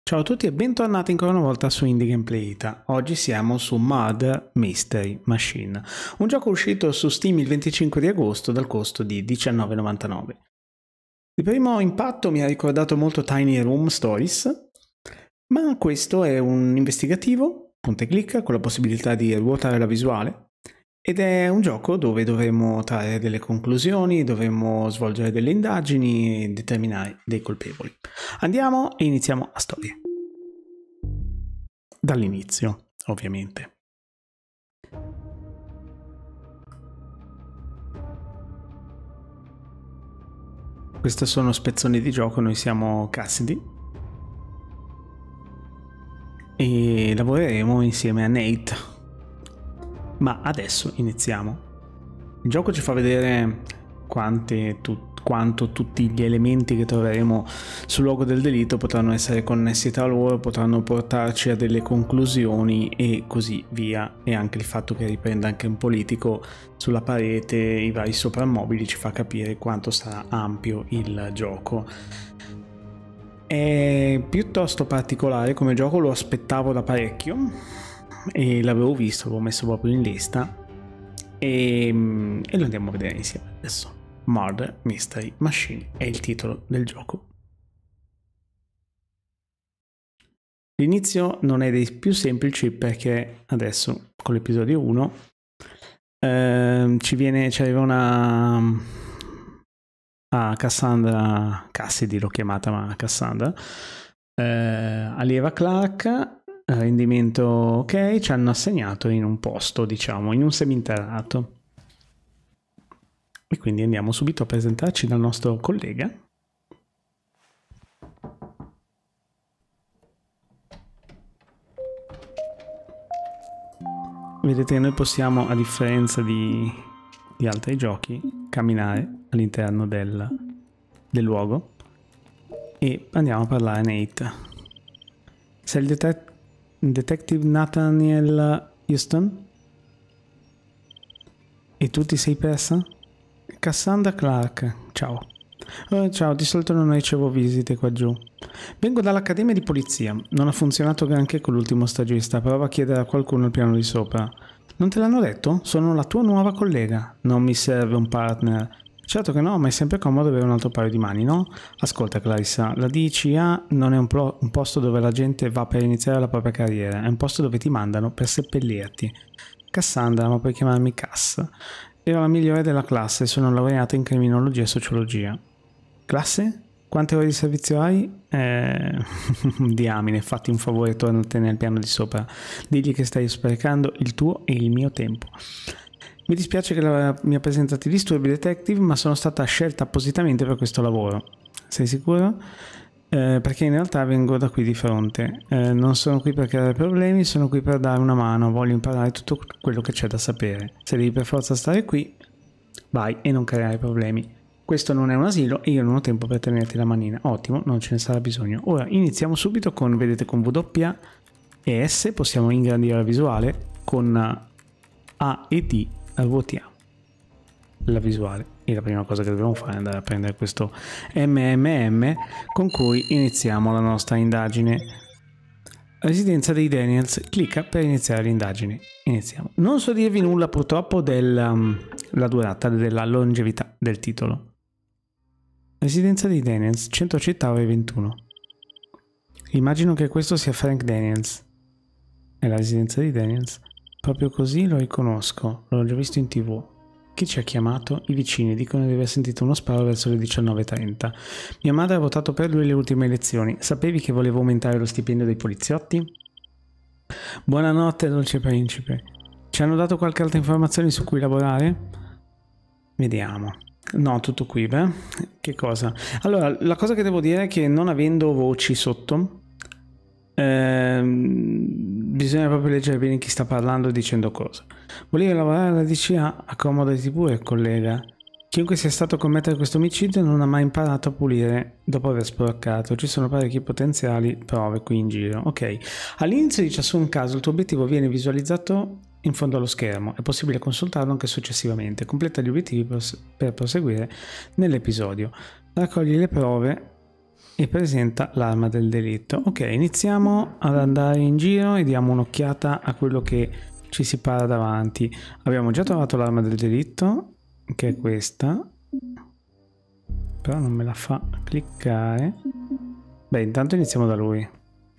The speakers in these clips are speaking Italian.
Ciao a tutti e bentornati ancora una volta su Indie Gameplay Ita. Oggi siamo su Murder Mystery Machine, un gioco uscito su Steam il 25 di agosto dal costo di $19,99. Di primo impatto mi ha ricordato molto Tiny Room Stories, ma questo è un investigativo, punta e clicca, con la possibilità di ruotare la visuale, ed è un gioco dove dovremo trarre delle conclusioni, dovremo svolgere delle indagini e determinare dei colpevoli. Andiamo e iniziamo la storia. Dall'inizio, ovviamente. Questi sono spezzoni di gioco, noi siamo Cassidy e lavoreremo insieme a Nate. Ma adesso iniziamo. Il gioco ci fa vedere quanto tutti gli elementi che troveremo sul luogo del delitto potranno essere connessi tra loro, potranno portarci a delle conclusioni e così via. E anche il fatto che riprenda anche un politico sulla parete, i vari soprammobili, ci fa capire quanto sarà ampio il gioco. È piuttosto particolare come gioco, lo aspettavo da parecchio e l'avevo visto, l'avevo messo proprio in lista e lo andiamo a vedere insieme adesso. Murder Mystery Machine è il titolo del gioco. L'inizio non è dei più semplici perché adesso con l'episodio 1 ci arriva una Cassandra, Cassidy l'ho chiamata, ma Cassandra, allieva Clark. Rendimento ok, ci hanno assegnato in un posto, diciamo, in un seminterrato. E quindi andiamo subito a presentarci dal nostro collega. Vedete che noi possiamo, a differenza di altri giochi, camminare all'interno del luogo e andiamo a parlare a Nate. Sei il Detective Nathaniel Houston? E tu ti sei persa? Cassandra Clark, ciao. Ciao, di solito non ricevo visite qua giù. Vengo dall'Accademia di Polizia. Non ha funzionato granché con l'ultimo stagista. Prova a chiedere a qualcuno al piano di sopra. Non te l'hanno detto? Sono la tua nuova collega. Non mi serve un partner. Certo che no, ma è sempre comodo avere un altro paio di mani, no? Ascolta Clarissa, la DCA non è un posto dove la gente va per iniziare la propria carriera, è un posto dove ti mandano per seppellirti. Cassandra, ma puoi chiamarmi Cass. Ero la migliore della classe, sono laureata in criminologia e sociologia. Classe? Quante ore di servizio hai? Diamine, fatti un favore, tornatene al piano di sopra. Digli che stai sprecando il tuo e il mio tempo. Mi dispiace che la mia presenza ti disturbi, detective, ma sono stata scelta appositamente per questo lavoro. Sei sicuro? Perché in realtà vengo da qui di fronte. Non sono qui per creare problemi, sono qui per dare una mano. Voglio imparare tutto quello che c'è da sapere. Se devi per forza stare qui, vai e non creare problemi. Questo non è un asilo e io non ho tempo per tenerti la manina. Ottimo, non ce ne sarà bisogno. Ora iniziamo subito con, vedete, con W e S. Possiamo ingrandire la visuale. Con A e D ruotiamo la visuale e la prima cosa che dobbiamo fare è andare a prendere questo MMM con cui iniziamo la nostra indagine. Residenza dei Daniels, clicca per iniziare l'indagine. Iniziamo. Non so dirvi nulla purtroppo della durata, della longevità del titolo. Residenza dei Daniels, centro città, ore 21. Immagino che questo sia Frank Daniels. È la residenza dei Daniels. Proprio così lo riconosco, l'ho già visto in TV. Chi ci ha chiamato? I vicini dicono di aver sentito uno sparo verso le 19:30. Mia madre ha votato per lui alle ultime elezioni. Sapevi che volevo aumentare lo stipendio dei poliziotti? Buonanotte, dolce principe. Ci hanno dato qualche altra informazione su cui lavorare? Vediamo. No, tutto qui, beh. Che cosa? Allora, la cosa che devo dire è che non avendo voci sotto, bisogna proprio leggere bene chi sta parlando e dicendo cosa. Volevi lavorare alla DCA? Accomodati pure, collega. Chiunque sia stato a commettere questo omicidio non ha mai imparato a pulire dopo aver sporcato. Ci sono parecchie potenziali prove qui in giro. Ok, all'inizio di ciascun caso il tuo obiettivo viene visualizzato in fondo allo schermo. È possibile consultarlo anche successivamente. Completa gli obiettivi per proseguire nell'episodio. Raccogli le prove e presenta l'arma del delitto. Ok, iniziamo ad andare in giro e diamo un'occhiata a quello che ci si para davanti. Abbiamo già trovato l'arma del delitto, che è questa, però non me la fa cliccare. Beh, intanto iniziamo da lui.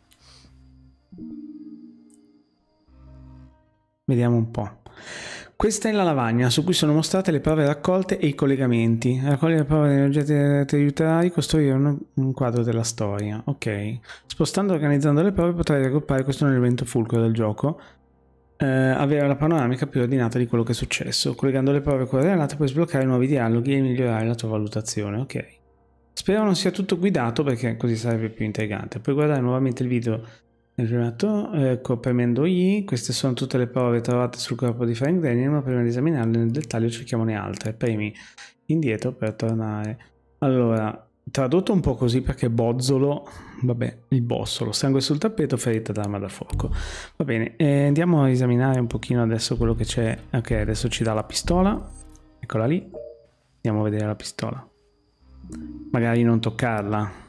Vediamo un po'. Questa è la lavagna su cui sono mostrate le prove raccolte e i collegamenti. Raccogliere le prove degli oggetti ti aiuterà a ricostruire un quadro della storia. Ok. Spostando e organizzando le prove potrai raggruppare questo nell'elemento fulcro del gioco. Avere la panoramica più ordinata di quello che è successo. Collegando le prove correlate puoi sbloccare nuovi dialoghi e migliorare la tua valutazione. Ok. Spero non sia tutto guidato perché così sarebbe più intrigante. Puoi guardare nuovamente il video nel primo atto, premendo I. Queste sono tutte le prove trovate sul corpo di Frank Daniel, ma prima di esaminarle nel dettaglio cerchiamone altre. Premi indietro per tornare. Allora, tradotto un po' così perché bozzolo, vabbè, il bossolo, sangue sul tappeto, ferita d'arma da fuoco. Va bene, andiamo a esaminare un pochino adesso quello che c'è. Ok, adesso ci dà la pistola, eccola lì, andiamo a vedere la pistola. Magari non toccarla.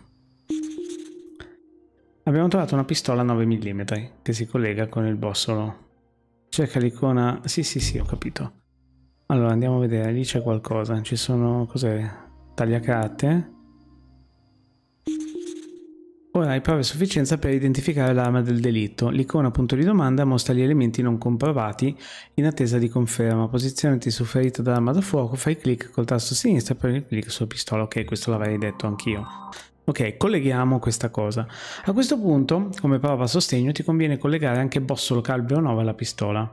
Abbiamo trovato una pistola 9 mm che si collega con il bossolo. Cerca l'icona. Sì, ho capito. Allora andiamo a vedere, lì c'è qualcosa. Ci sono. Cos'è? Tagliacarte. Ora hai prove a sufficienza per identificare l'arma del delitto. L'icona punto di domanda mostra gli elementi non comprovati in attesa di conferma. Posizionati su ferita d'arma da fuoco, fai clic col tasto sinistro e poi clic sulla pistola. Ok, questo l'avrei detto anch'io. Ok, colleghiamo questa cosa. A questo punto, come prova a sostegno, ti conviene collegare anche bossolo calibro 9 alla pistola.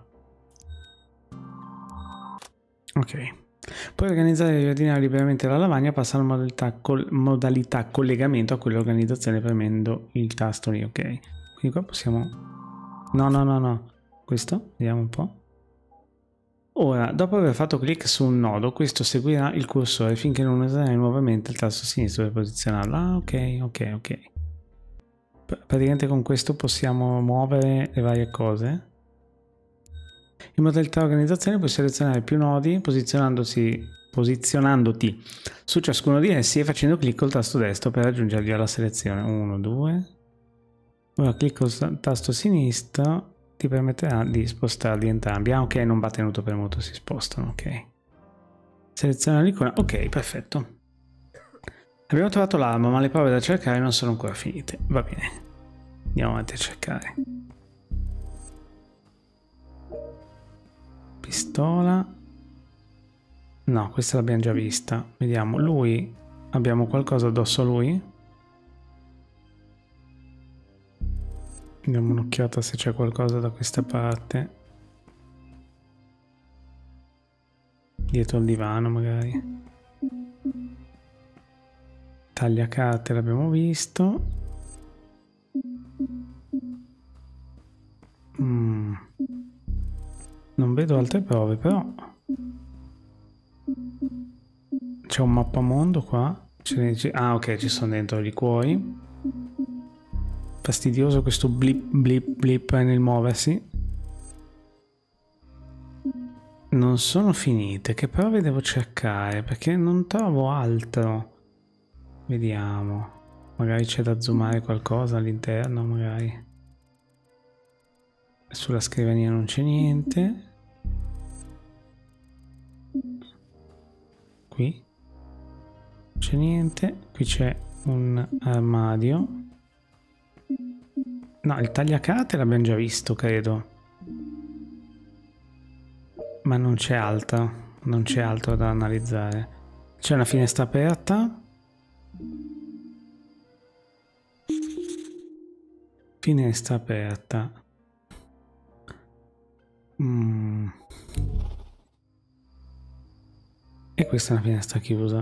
Ok. Puoi organizzare e riordinare liberamente la lavagna, passa alla modalità collegamento a quell'organizzazione premendo il tasto lì, ok. Quindi qua possiamo. No. Questo, vediamo un po'. Ora, dopo aver fatto clic su un nodo, questo seguirà il cursore finché non userai nuovamente il tasto sinistro per posizionarlo. Ah, ok. Praticamente con questo possiamo muovere le varie cose. In modalità organizzazione puoi selezionare più nodi posizionandoti su ciascuno di essi e facendo clic col tasto destro per aggiungerli alla selezione. 1, 2. Ora clic col tasto sinistro ti permetterà di spostarli entrambi. Ah, ok, non va tenuto premuto, si spostano, ok. Seleziona l'icona, ok, perfetto. Abbiamo trovato l'arma, ma le prove da cercare non sono ancora finite. Va bene, andiamo avanti a cercare. Pistola. No, questa l'abbiamo già vista. Vediamo, lui. Abbiamo qualcosa addosso a lui? Diamo un'occhiata se c'è qualcosa da questa parte. Dietro al divano magari. Tagliacarte l'abbiamo visto. Non vedo altre prove però. C'è un mappamondo qua. Ah, ok, ci sono dentro i cuori. Fastidioso questo blip nel muoversi. Non sono finite. Che prove devo cercare? Perché non trovo altro. Vediamo. Magari c'è da zoomare qualcosa all'interno, magari. Sulla scrivania non c'è niente. Qui c'è niente. Qui c'è un armadio. No, il tagliacarte l'abbiamo già visto, credo. Ma non c'è altro. Non c'è altro da analizzare. C'è una finestra aperta. Finestra aperta. E questa è una finestra chiusa.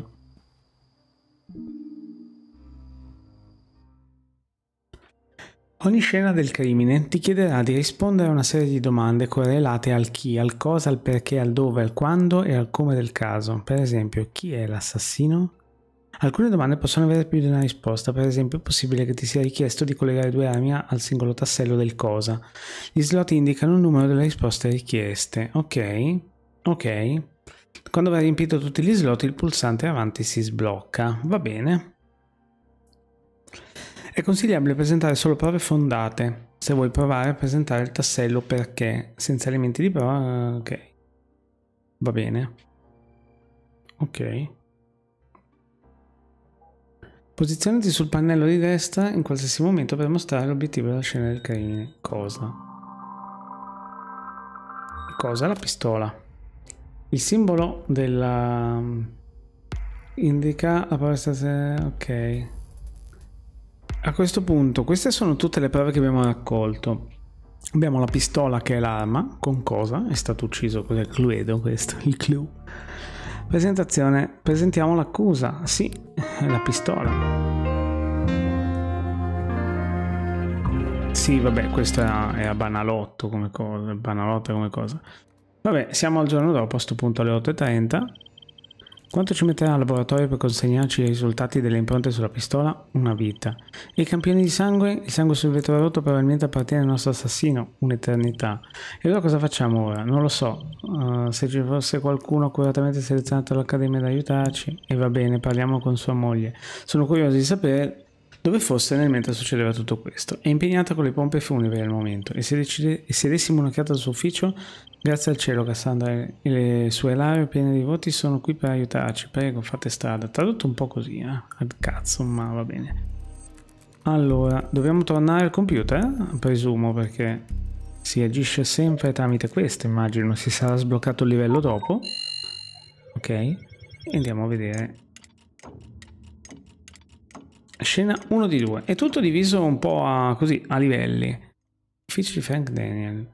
Ogni scena del crimine ti chiederà di rispondere a una serie di domande correlate al chi, al cosa, al perché, al dove, al quando e al come del caso. Per esempio, chi è l'assassino? Alcune domande possono avere più di una risposta, per esempio è possibile che ti sia richiesto di collegare due armi al singolo tassello del cosa. Gli slot indicano il numero delle risposte richieste. Ok. Quando avrai riempito tutti gli slot il pulsante avanti si sblocca. Va bene. È consigliabile presentare solo prove fondate. Se vuoi provare a presentare il tassello perché, senza elementi di prova, ok. Va bene. Ok. Posizionati sul pannello di destra in qualsiasi momento per mostrare l'obiettivo della scena del crimine. Cosa? Cosa? La pistola. Il simbolo della... indica la prova stata... ok. A questo punto, queste sono tutte le prove che abbiamo raccolto. Abbiamo la pistola che è l'arma. Con cosa? È stato ucciso. Cos'è il cluedo questo? Il clue. Presentazione. Presentiamo l'accusa. Sì, è la pistola. Sì, vabbè, questo era banalotto come cosa. Banalotta come cosa. Vabbè, siamo al giorno dopo, a sto punto alle 8:30. Quanto ci metterà il laboratorio per consegnarci i risultati delle impronte sulla pistola? Una vita. E i campioni di sangue? Il sangue sul vetro rotto probabilmente appartiene al nostro assassino. Un'eternità. E allora cosa facciamo ora? Non lo so. Se ci fosse qualcuno accuratamente selezionato all'Accademia ad aiutarci. E va bene, parliamo con sua moglie. Sono curioso di sapere dove fosse nel mentre succedeva tutto questo. È impegnata con le pompe funebri al momento. E se dessimo un'occhiata al suo ufficio... Grazie al cielo, Cassandra e le sue lauree piene di voti sono qui per aiutarci. Prego, fate strada. Tradotto un po' così, Al cazzo, ma va bene. Allora, dobbiamo tornare al computer? Presumo, perché si agisce sempre tramite questo, immagino. Si sarà sbloccato il livello dopo. Ok. E andiamo a vedere. Scena 1 di 2. È tutto diviso un po' così, a livelli. Ufficio di Frank Daniel.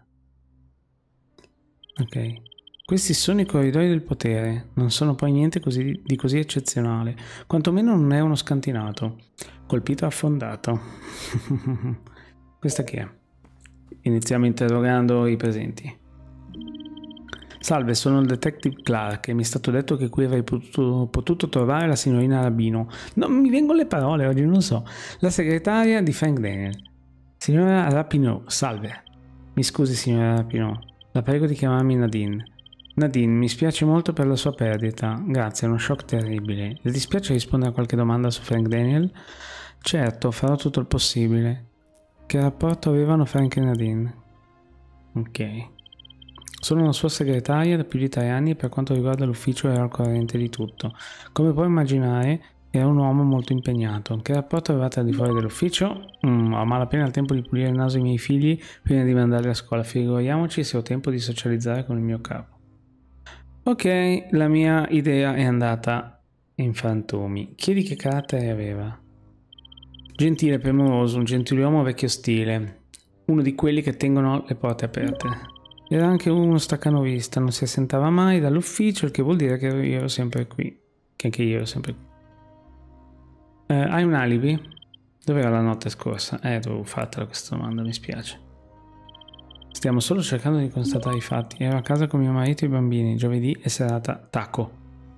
Ok, questi sono i corridoi del potere, non sono poi niente di così eccezionale, quantomeno non è uno scantinato, colpito e affondato. Questa chi è? Iniziamo interrogando i presenti. Salve, sono il detective Clark e mi è stato detto che qui avrei potuto trovare la signorina Rabino. Non mi vengono le parole oggi, non so. La segretaria di Frank Daniel. Signora Rapinoe, salve. Mi scusi, signora Rapinoe. La prego di chiamarmi Nadine. Nadine, mi spiace molto per la sua perdita. Grazie, è uno shock terribile. Le dispiace rispondere a qualche domanda su Frank Daniel? Certo, farò tutto il possibile. Che rapporto avevano Frank e Nadine? Ok. Sono una sua segretaria da più di 3 anni e per quanto riguarda l'ufficio ero al corrente di tutto. Come puoi immaginare, era un uomo molto impegnato. Che rapporto avevate al di fuori dell'ufficio? Ho malapena il tempo di pulire il naso ai miei figli prima di mandarli a scuola. Figuriamoci se ho tempo di socializzare con il mio capo. Ok, la mia idea è andata in frantumi. Chiedi che carattere aveva. Gentile, premuroso, un gentiluomo vecchio stile. Uno di quelli che tengono le porte aperte. Era anche uno staccanovista, non si assentava mai dall'ufficio, il che vuol dire che io ero sempre qui. Che anche io ero sempre qui. Hai un alibi? Dov'era la notte scorsa? Dovevo fartela questa domanda, mi spiace. Stiamo solo cercando di constatare i fatti. Ero a casa con mio marito e i bambini. Giovedì è serata taco.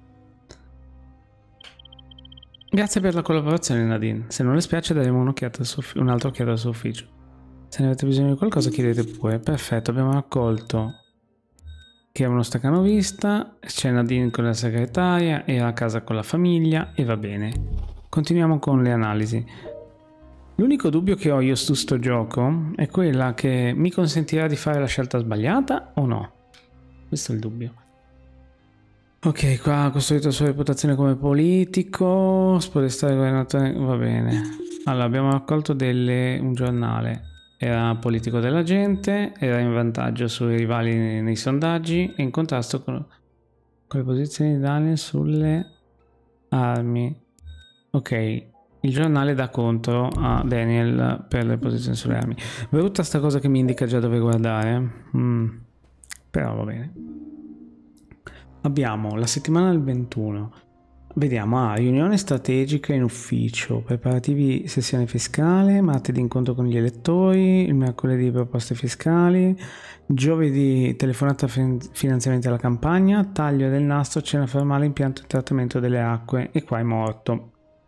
Grazie per la collaborazione, Nadine. Se non le spiace daremo un'altra occhiata al suo ufficio. Se ne avete bisogno di qualcosa chiedete pure. Perfetto, abbiamo raccolto che è uno staccanovista, c'è Nadine con la segretaria, era a casa con la famiglia e va bene. Continuiamo con le analisi. L'unico dubbio che ho io su sto gioco è quella che mi consentirà di fare la scelta sbagliata o no. Questo è il dubbio. Ok, qua ha costruito la sua reputazione come politico, spodestare governatore, va bene. Allora, abbiamo raccolto un giornale. Era politico della gente, era in vantaggio sui rivali nei sondaggi e in contrasto con le posizioni di Daniel sulle armi. Ok, il giornale dà contro a Daniel per le posizioni sulle armi. Brutta sta cosa che mi indica già dove guardare. Però va bene. Abbiamo la settimana del 21. Vediamo, riunione strategica in ufficio, preparativi sessione fiscale, martedì incontro con gli elettori, il mercoledì proposte fiscali, giovedì telefonata finanziamenti alla campagna, taglio del nastro, cena formale, impianto di trattamento delle acque e qua è morto.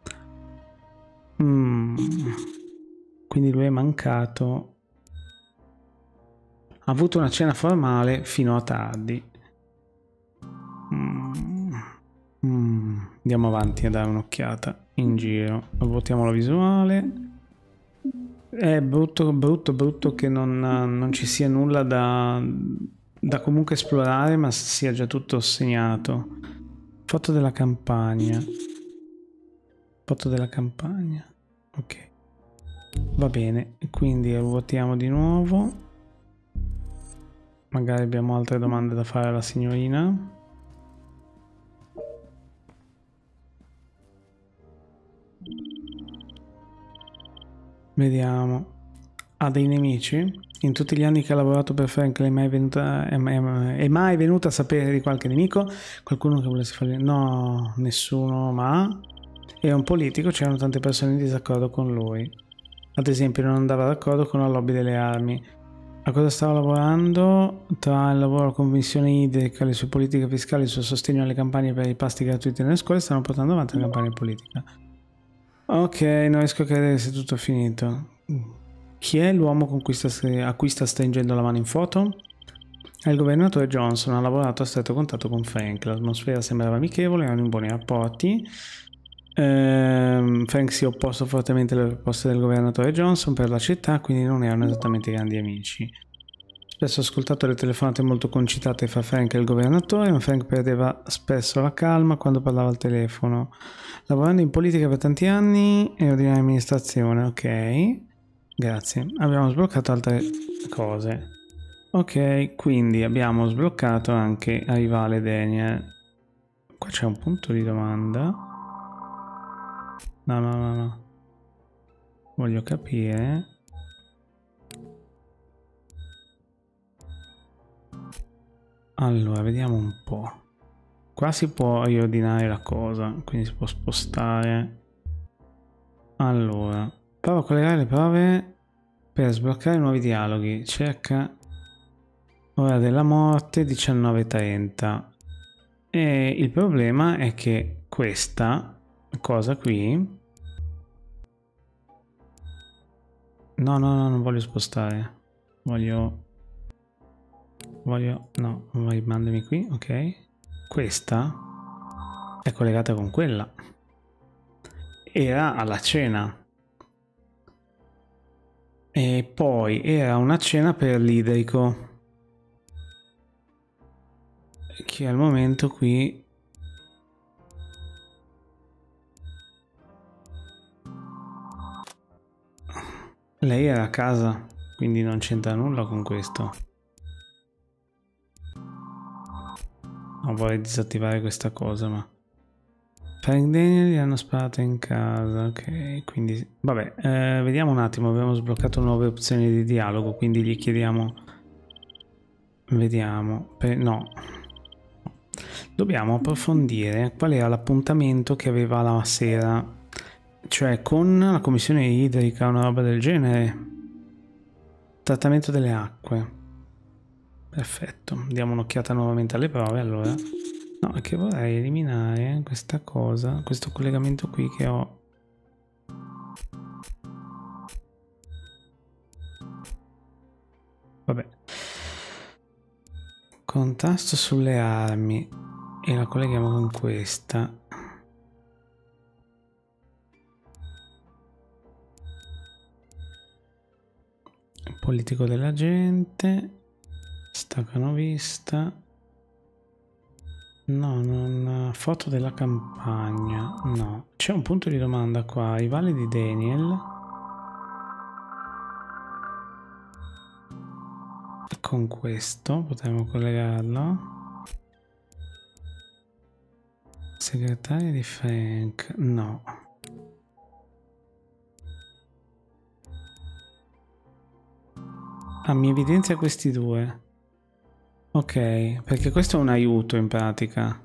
Quindi lui è mancato. Ha avuto una cena formale fino a tardi. Andiamo avanti a dare un'occhiata in giro. Votiamo la visuale. È brutto che non ci sia nulla da comunque esplorare, ma sia già tutto segnato. Foto della campagna. Foto della campagna. Ok. Va bene, quindi ruotiamo di nuovo. Magari abbiamo altre domande da fare alla signorina. Vediamo. Ha dei nemici? In tutti gli anni che ha lavorato per Franklin è mai venuta a sapere di qualche nemico? Qualcuno che volesse fare... No, nessuno, ma... Era un politico, c'erano tante persone in disaccordo con lui. Ad esempio non andava d'accordo con la lobby delle armi. A cosa stava lavorando? Tra il lavoro alla commissione idrica, le sue politiche fiscali, il suo sostegno alle campagne per i pasti gratuiti nelle scuole, stanno portando avanti la campagna politica. Ok, non riesco a credere che sia tutto finito. Chi è l'uomo a cui sta stringendo la mano in foto? È il governatore Johnson, ha lavorato a stretto contatto con Frank. L'atmosfera sembrava amichevole, erano in buoni rapporti. Frank si è opposto fortemente alle proposte del governatore Johnson per la città, quindi non erano esattamente grandi amici. Spesso ho ascoltato le telefonate molto concitate fra Frank e il governatore, ma Frank perdeva spesso la calma quando parlava al telefono. Lavorando in politica per tanti anni e ordinaria amministrazione, ok. Grazie. Abbiamo sbloccato altre cose. Ok, quindi abbiamo sbloccato anche a rivale Daniel. Qua c'è un punto di domanda. No. Voglio capire. Allora, vediamo un po'. Qua si può riordinare la cosa, quindi si può spostare. Allora, prova a collegare le prove per sbloccare nuovi dialoghi. Cerca ora della morte 19:30. E il problema è che questa cosa qui... No, non voglio spostare. Voglio... No, mandami qui, ok. Questa è collegata con quella. Era alla cena. E poi era una cena per l'idrico. Che al momento qui... Lei era a casa, quindi non c'entra nulla con questo. Non vorrei disattivare questa cosa, ma... Frank Daniel gli hanno sparato in casa, ok, quindi... Vabbè, vediamo un attimo, abbiamo sbloccato nuove opzioni di dialogo, quindi gli chiediamo... Vediamo... No. Dobbiamo approfondire qual era l'appuntamento che aveva la sera. Cioè con la commissione idrica, una roba del genere. Trattamento delle acque. Perfetto, diamo un'occhiata nuovamente alle prove allora. No, è che vorrei eliminare questa cosa, questo collegamento qui che ho. Vabbè. Contrasto sulle armi. E la colleghiamo con questa. Politico della gente. Staccano vista. No, non... Foto della campagna. No. C'è un punto di domanda qua. Rivale di Daniel. E con questo potremmo collegarlo. Segretaria di Frank. No. Ah, mi evidenzia questi due. Ok, perché questo è un aiuto in pratica.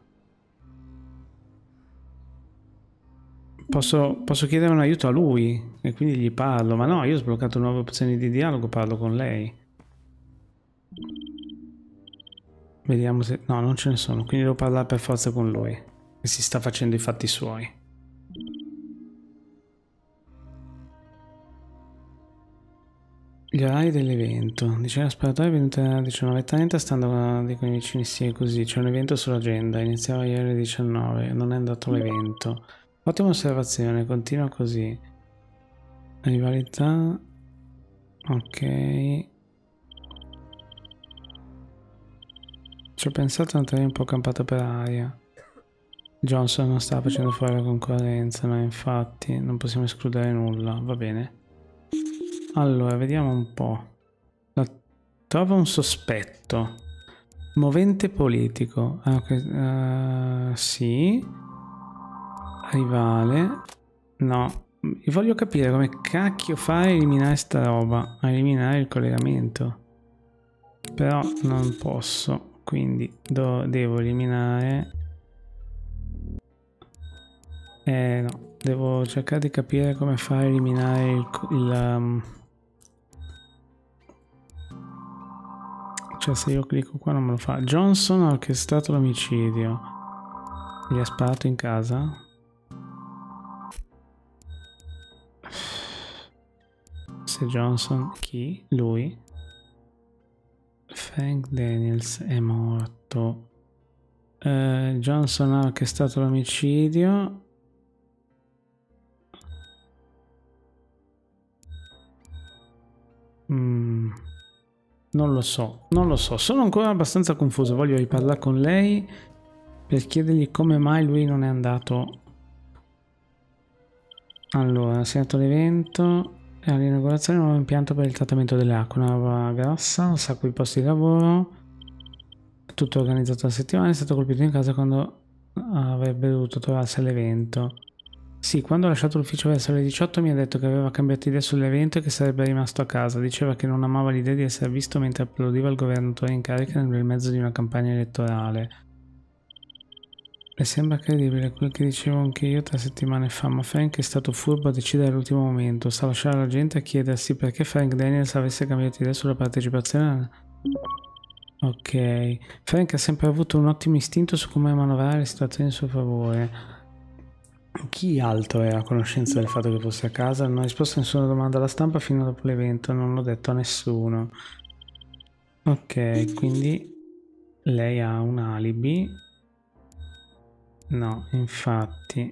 Posso chiedere un aiuto a lui e quindi gli parlo, ma no, io ho sbloccato nuove opzioni di dialogo, parlo con lei. Vediamo se... No, non ce ne sono, quindi devo parlare per forza con lui, che si sta facendo i fatti suoi. Gli orari dell'evento. Dice la sparatoria è venuta alle 19:30, stando con i vicini, sì, così. C'è un evento sull'agenda. Iniziava ieri alle 19. Non è andato l'evento. Ottima osservazione, continua così. Rivalità. Ok. Ci ho pensato, non un po' campato per aria. Johnson non sta facendo fuori la concorrenza, no, infatti non possiamo escludere nulla, va bene. Allora, vediamo un po'. Trova un sospetto. Movente politico. Sì. Rivale. No. Io voglio capire come cacchio fai a eliminare sta roba. A eliminare il collegamento. Però non posso. Quindi devo eliminare. No. Devo cercare di capire come fare a eliminare cioè se io clicco qua non me lo fa. Johnson ha orchestrato l'omicidio. Gli ha sparato in casa? Se Johnson, chi? Lui? Frank Daniels è morto. Johnson ha orchestrato l'omicidio. Non lo so, sono ancora abbastanza confuso, voglio riparlare con lei per chiedergli come mai lui non è andato. Allora, si è dato l'evento e all'inaugurazione di un nuovo impianto per il trattamento delle acque, una roba grossa, un sacco di posti di lavoro, tutto organizzato la settimana, è stato colpito in casa quando avrebbe dovuto trovarsi all'evento. Sì, quando ha lasciato l'ufficio verso le 18 mi ha detto che aveva cambiato idea sull'evento e che sarebbe rimasto a casa. Diceva che non amava l'idea di essere visto mentre applaudiva il governatore in carica nel mezzo di una campagna elettorale. Le sembra credibile quel che dicevo anche io 3 settimane fa, ma Frank è stato furbo a decidere all'ultimo momento. Sa lasciare la gente a chiedersi perché Frank Daniels avesse cambiato idea sulla partecipazione. Ok. Frank ha sempre avuto un ottimo istinto su come manovrare le situazioni in suo favore. Chi altro è a conoscenza del fatto che fosse a casa? Non ha risposto a nessuna domanda alla stampa fino dopo l'evento, non l'ho detto a nessuno. Ok, quindi lei ha un alibi. No, infatti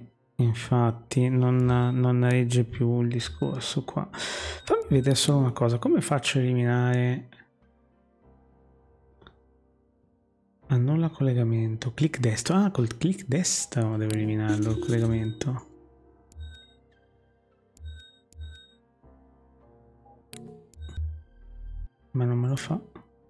non regge più il discorso qua. Fammi vedere solo una cosa, come faccio a eliminare... Annulla collegamento, clic destro. Ah, col clic destro devo eliminarlo il collegamento. Ma non me lo fa.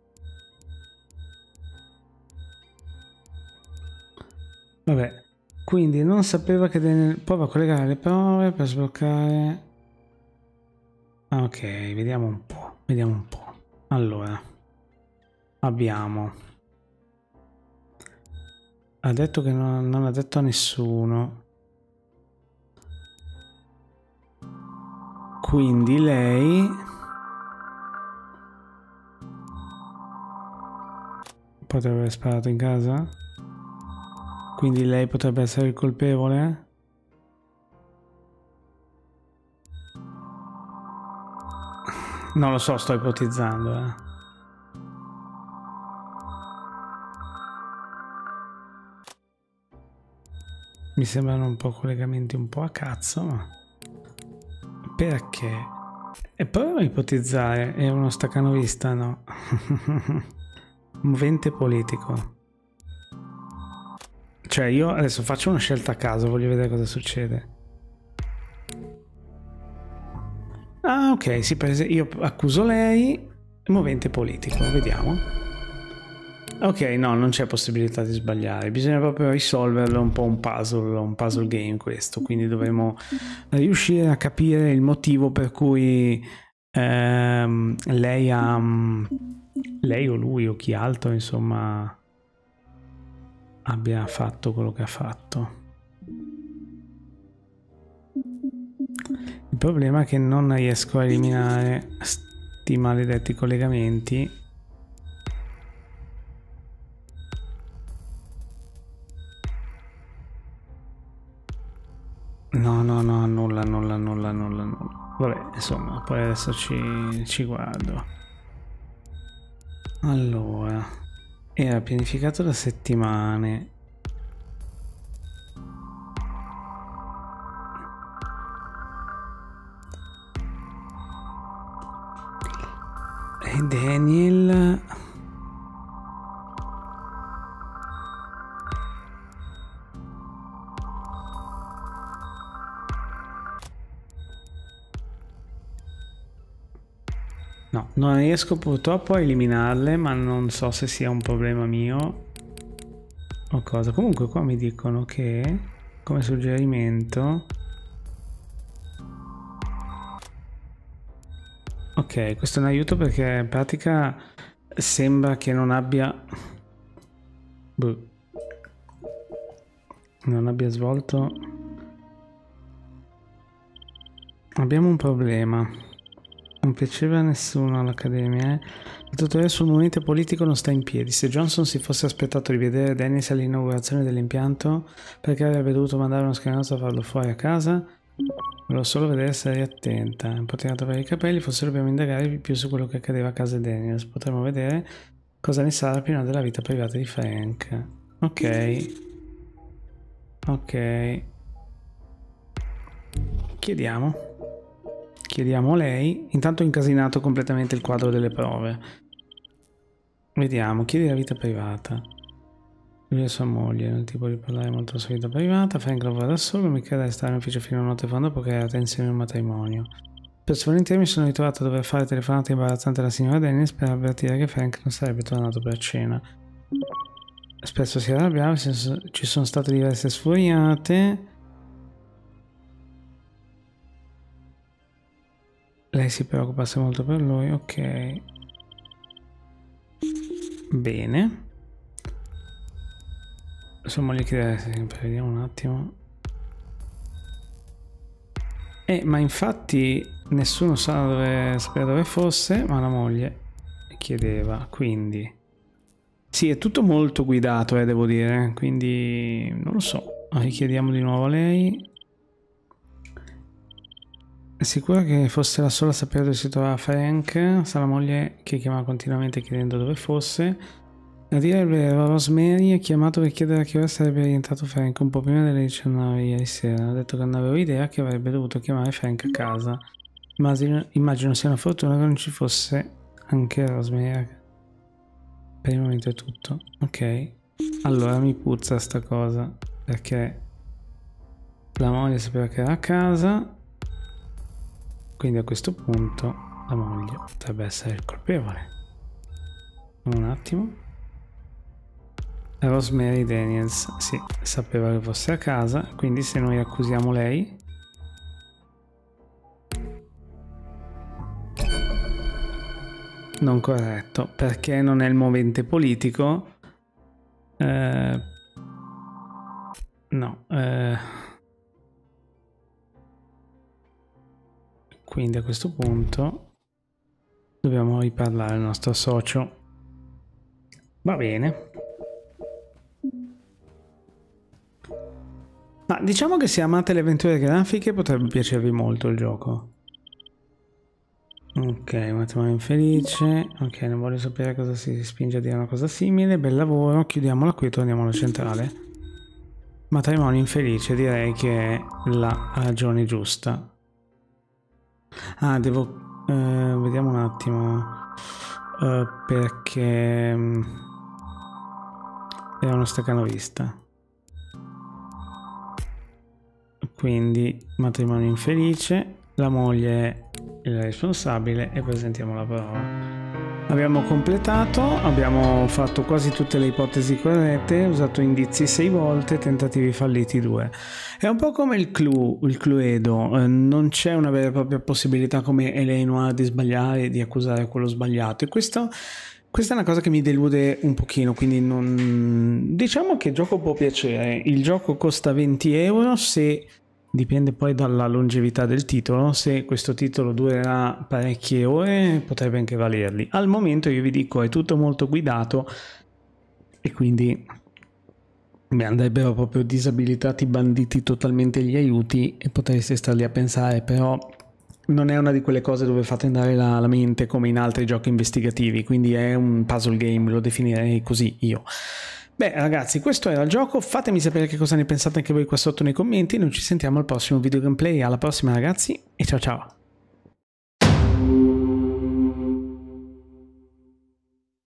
Vabbè, quindi non sapeva che prova a collegare le prove per sbloccare. Ok, vediamo un po'. Allora, abbiamo. Ha detto che non ha detto a nessuno. Quindi lei potrebbe aver sparato in casa? Quindi lei potrebbe essere il colpevole? Non lo so, sto ipotizzando, Mi sembrano un po' collegamenti un po' a cazzo, ma... Perché? E proviamo a ipotizzare, è uno staccanovista, no? Movente politico. Cioè io adesso faccio una scelta a caso, voglio vedere cosa succede. Ah, ok, sì, io accuso lei, movente politico, vediamo. Ok, no, non c'è possibilità di sbagliare, bisogna proprio risolverlo, un po' un puzzle game questo, quindi dovremo riuscire a capire il motivo per cui lei o lui o chi altro, insomma, abbia fatto quello che ha fatto. Il problema è che non riesco a eliminare sti maledetti collegamenti. No, nulla. Vabbè, insomma, poi adesso ci guardo. Allora, era pianificato da settimane. E Daniel... No, non riesco purtroppo a eliminarle, ma non so se sia un problema mio o cosa. Comunque qua mi dicono che, come suggerimento... Ok, questo è un aiuto perché in pratica sembra che non abbia... non abbia svolto... Abbiamo un problema. Non piaceva a nessuno all'accademia, eh? Il tutorial sul momento politico non sta in piedi. Se Johnson si fosse aspettato di vedere Dennis all'inaugurazione dell'impianto, perché avrebbe dovuto mandare uno scagnozzo a farlo fuori a casa? Volevo solo vedere se eri attenta. Un po' tirato per i capelli, forse dobbiamo indagare di più su quello che accadeva a casa di Dennis. Potremmo vedere cosa ne sa prima della vita privata di Frank. Ok. Ok. Chiediamo a lei. Intanto ho incasinato completamente il quadro delle prove. Vediamo, chiedi la vita privata. Lui e sua moglie, non tipo di parlare molto della sua vita privata. Frank lavora da solo, mi chiede di stare in ufficio fino a notte fonda perché era tensione in un matrimonio. Per volentieri mi sono ritrovato a dover fare telefonate imbarazzanti alla signora Dennis per avvertire che Frank non sarebbe tornato per cena. Spesso si arrabbiava, ci sono state diverse sfuriate. Lei si preoccupasse molto per lui, ok. Bene. Sua moglie chiede sempre, vediamo un attimo. Ma infatti nessuno sapeva dove fosse, ma la moglie chiedeva, quindi... Sì, è tutto molto guidato, devo dire, quindi non lo so. Richiediamo di nuovo a lei. È sicura che fosse la sola a sapere dove si trovava Frank? Sa la moglie che chiamava continuamente chiedendo dove fosse. A dire il vero, Rosemary ha chiamato per chiedere a che ora sarebbe rientrato Frank un po' prima delle 19 ieri sera. Ha detto che non avevo idea che avrebbe dovuto chiamare Frank a casa. Immagino sia una fortuna che non ci fosse anche Rosemary. Per il momento è tutto. Ok. Allora mi puzza sta cosa, perché la moglie sapeva che era a casa. Quindi a questo punto la moglie potrebbe essere il colpevole. Un attimo. Rosemary Daniels, sì, sapeva che fosse a casa, quindi se noi accusiamo lei... Non corretto, perché non è il movente politico. No. Quindi a questo punto dobbiamo riparlare al nostro socio. Va bene. Ma diciamo che se amate le avventure grafiche potrebbe piacervi molto il gioco. Ok, matrimonio infelice. Ok, non voglio sapere cosa si spinge a dire una cosa simile. Bel lavoro, chiudiamola qui e torniamo alla centrale. Matrimonio infelice, direi che è la ragione giusta. Ah, devo... vediamo un attimo. Perché... era uno staccanovista. Quindi matrimonio infelice. La moglie è la responsabile e presentiamo la prova. Abbiamo completato, abbiamo fatto quasi tutte le ipotesi corrette, usato indizi 6 volte, tentativi falliti 2. È un po' come il Cluedo, non c'è una vera e propria possibilità come L.A. Noire di sbagliare e di accusare quello sbagliato. E questa è una cosa che mi delude un pochino, quindi non... Diciamo che il gioco può piacere. Il gioco costa 20 euro, se... Dipende poi dalla longevità del titolo. Se questo titolo durerà parecchie ore potrebbe anche valerli. Al momento io vi dico è tutto molto guidato e quindi andrebbero proprio disabilitati, banditi totalmente gli aiuti e potreste star lì a pensare, però non è una di quelle cose dove fate andare la mente come in altri giochi investigativi, quindi è un puzzle game, lo definirei così io. Beh ragazzi, questo era il gioco, fatemi sapere che cosa ne pensate anche voi qua sotto nei commenti, noi ci sentiamo al prossimo video gameplay, alla prossima ragazzi e ciao ciao!